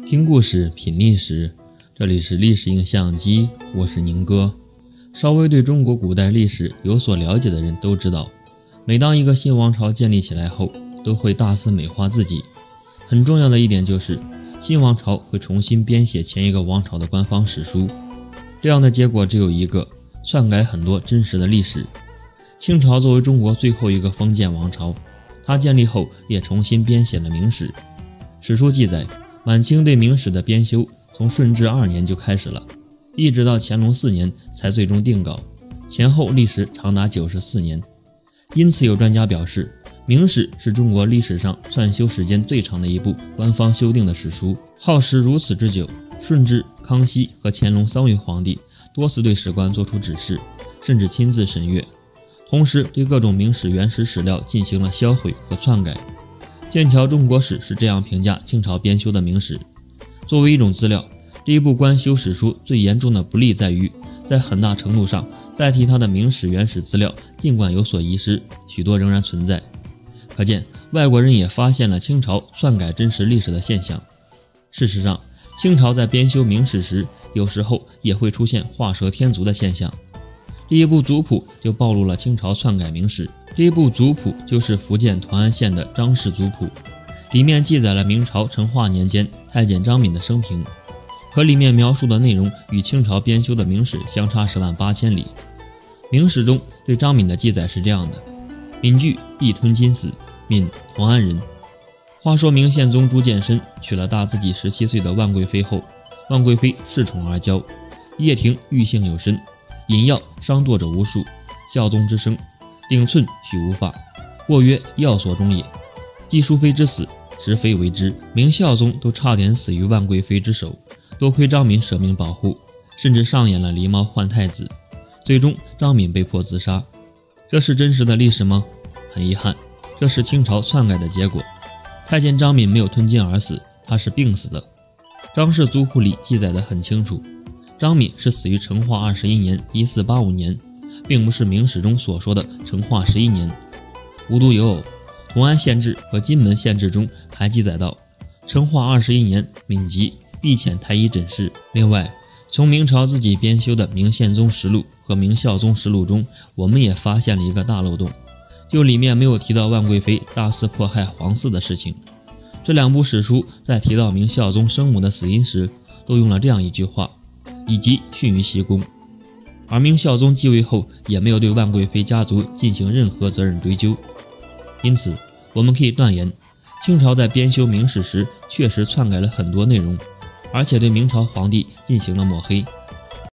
听故事品历史，这里是历史影像机，我是宁哥。稍微对中国古代历史有所了解的人都知道，每当一个新王朝建立起来后，都会大肆美化自己。很重要的一点就是，新王朝会重新编写前一个王朝的官方史书，这样的结果只有一个，篡改很多真实的历史。清朝作为中国最后一个封建王朝，它建立后也重新编写了明史。史书记载，晚清对明史的编修从顺治2年就开始了，一直到乾隆4年才最终定稿，前后历时长达94年。因此有专家表示，明史是中国历史上纂修时间最长的一部官方修订的史书，耗时如此之久。顺治、康熙和乾隆3位皇帝多次对史官作出指示，甚至亲自审阅，同时对各种明史原始史料进行了销毁和篡改。剑桥中国史是这样评价清朝编修的明史：作为一种资料，这一部官修史书最严重的不利在于，在很大程度上代替它的明史原始资料，尽管有所遗失，许多仍然存在。可见外国人也发现了清朝篡改真实历史的现象。事实上，清朝在编修明史时，有时候也会出现画蛇添足的现象。这一部族谱就暴露了清朝篡改明史。这一部族谱就是福建同安县的张氏族谱，里面记载了明朝成化年间太监张敏的生平，可里面描述的内容与清朝编修的明史相差108000里。明史中对张敏的记载是这样的：敏具必吞金死，敏同安人。话说明宪宗朱见深娶了大自己17岁的万贵妃后，万贵妃恃宠而骄，掖庭欲性有深，饮药伤堕者无数，孝宗之生，顶寸许无法，或曰药所中也。继淑妃之死，实非为之，明孝宗都差点死于万贵妃之手，多亏张敏舍命保护，甚至上演了狸猫换太子，最终张敏被迫自杀。这是真实的历史吗？很遗憾，这是清朝篡改的结果。太监张敏没有吞金而死，他是病死的。张氏族谱里记载得很清楚，张敏是死于成化21年1485年，并不是明史中所说的成化11年。无独有偶，同安县志和金门县志中还记载到，成化21年敏疾，必遣太医诊视。另外，从明朝自己编修的明宪宗实录和明孝宗实录中，我们也发现了一个大漏洞，就里面没有提到万贵妃大肆迫害皇嗣的事情。这两部史书在提到明孝宗生母的死因时，都用了这样一句话：以及殉于西宫。而明孝宗继位后，也没有对万贵妃家族进行任何责任追究。因此我们可以断言，清朝在编修明史时确实篡改了很多内容，而且对明朝皇帝进行了抹黑。